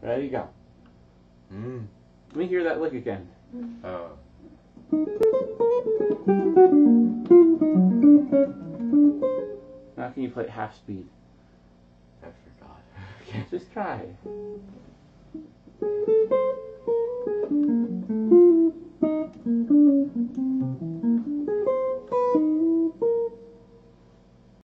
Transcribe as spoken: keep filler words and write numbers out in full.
Ready, go. Mm. Let me hear that lick again. Oh. Now can you play it half speed? I forgot. Okay. Just try.